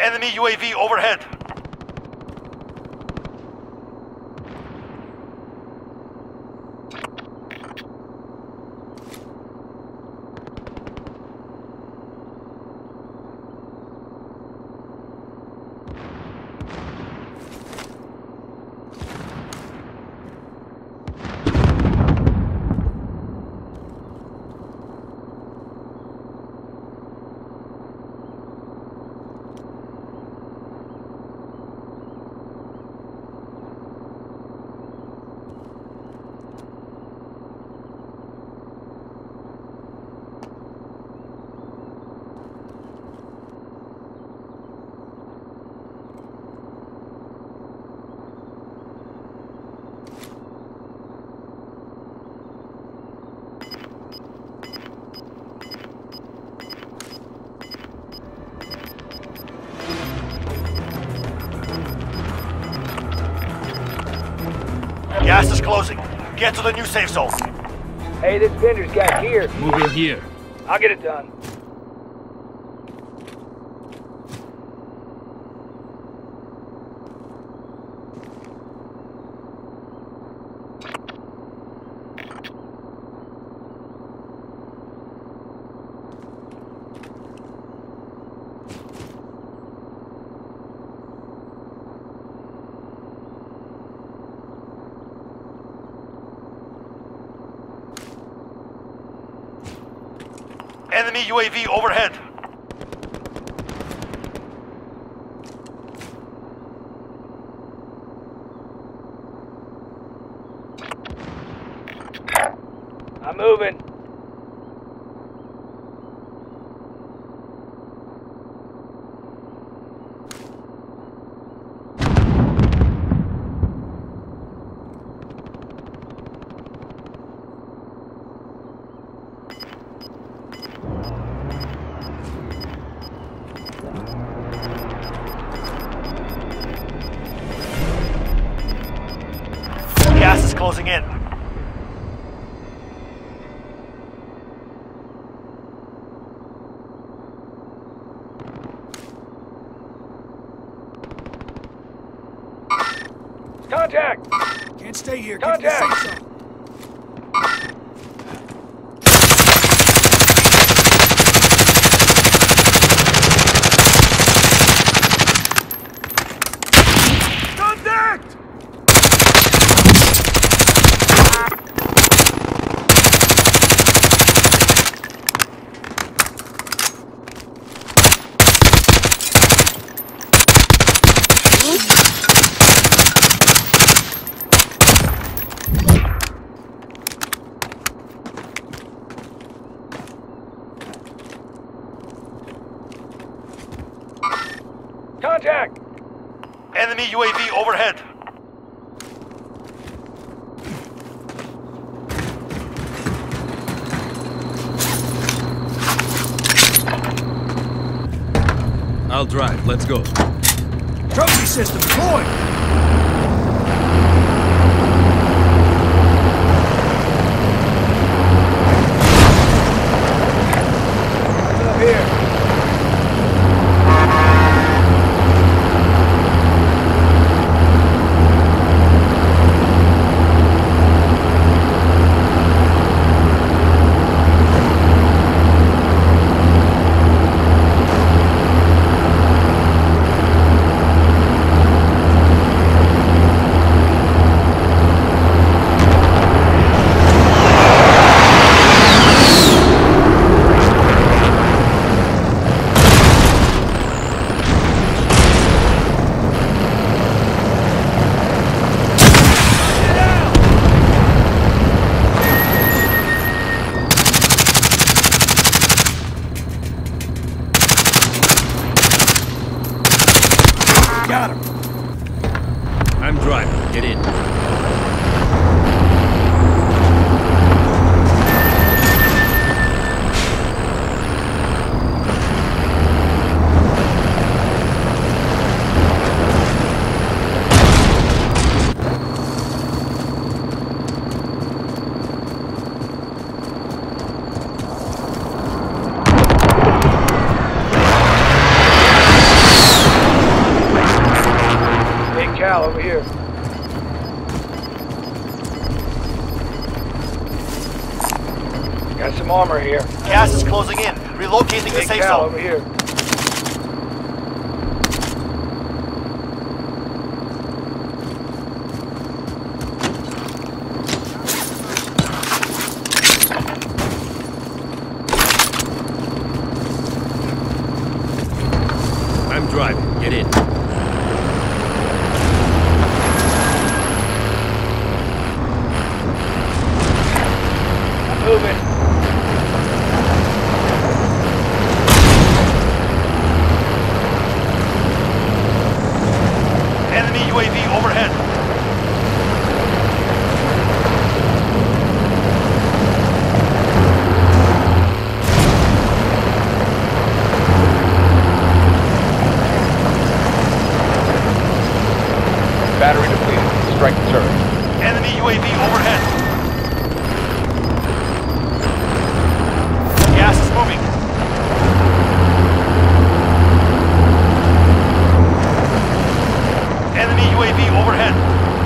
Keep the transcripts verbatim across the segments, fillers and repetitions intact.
Enemy U A V overhead. Gas is closing. Get to the new safe zone. Hey, this vendor's got gear. Move in here. I'll get it done. Enemy U A V overhead. I'm moving. Gas is closing in. Contact! Can't stay here. Contact! Get to the safe zone. Contact! Contact! Enemy U A V overhead. I'll drive. Let's go. Trophy system deployed. Up here. Got him. I'm driving. Get in. Cal over here. Got some armor here. Gas is closing in. Relocating the Big safe Cal zone. over here. I'm driving. Get in. I'm moving. Enemy U A V overhead. Battery depleted. Strike the turret. Enemy U A V overhead. Gas is moving. Enemy U A V overhead.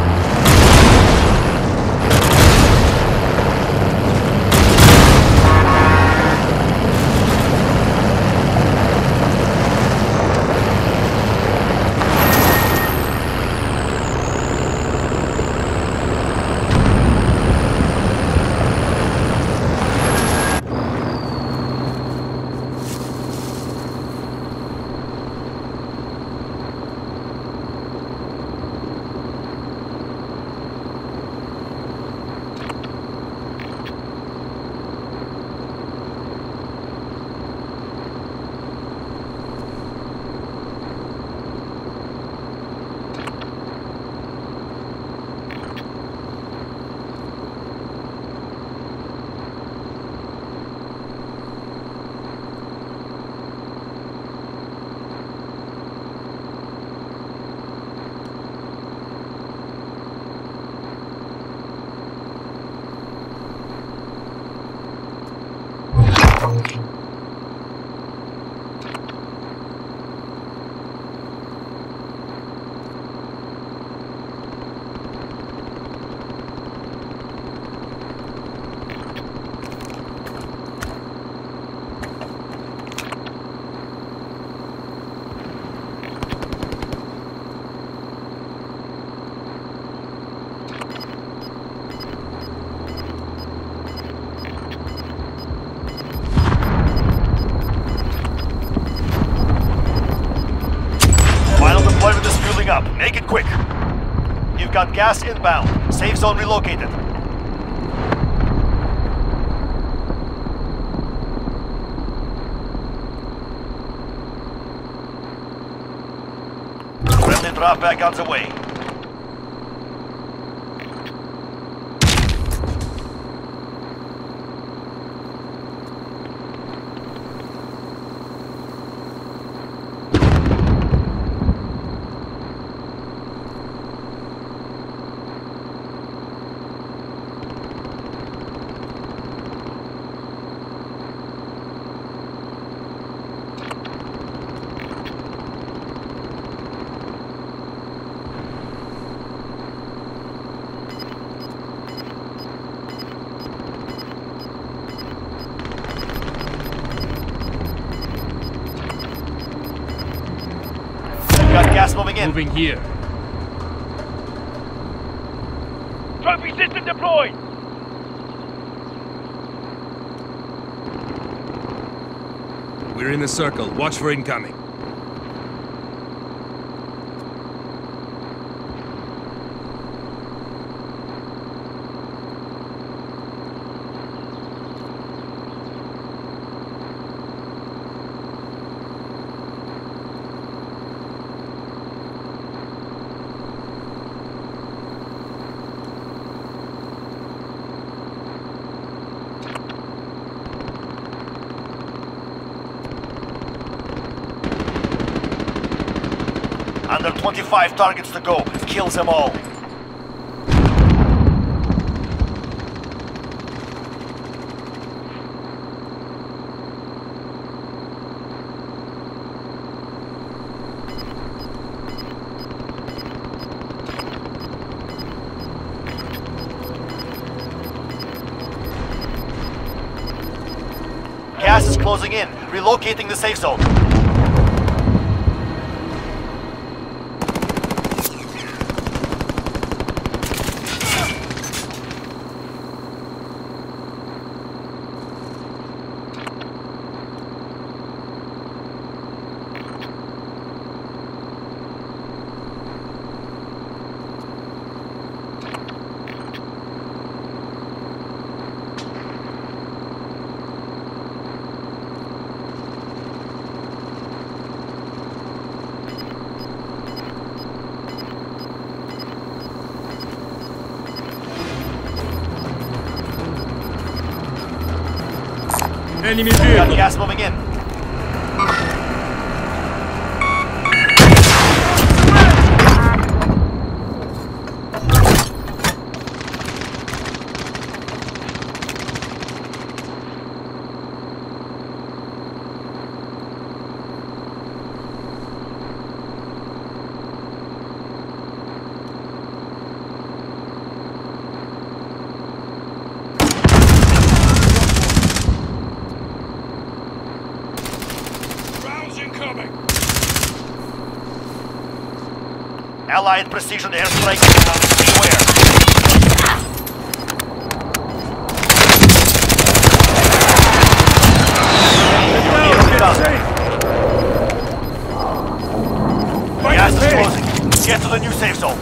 Up. Make it quick. You've got gas inbound. Safe zone relocated. Friendly drop back on the way. Got gas moving in. Moving here. Trophy system deployed. We're in the circle. Watch for incoming. Under twenty-five targets to go. Kills them all. Gas is closing in. Relocating the safe zone. Enemy Got vehicle. gas moving in. Allied precision airstrike inbound. Beware. Gas is closing. Get to the new safe zone.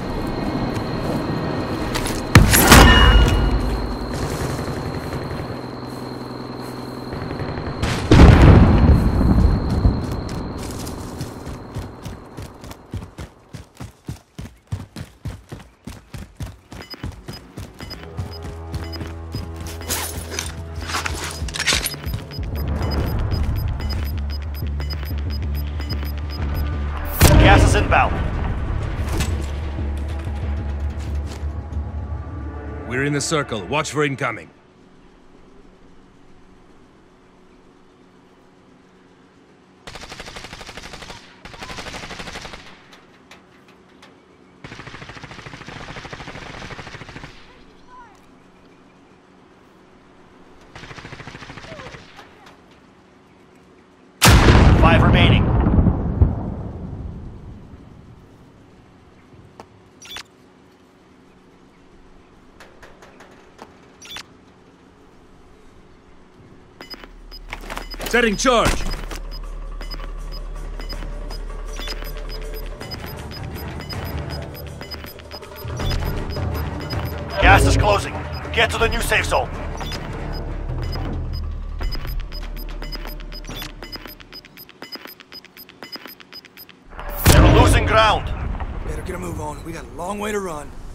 Gas is inbound. We're in the circle. Watch for incoming. Five remaining. Setting charge. Gas is closing. Get to the new safe zone. They're losing ground. Better get a move on. We got a long way to run.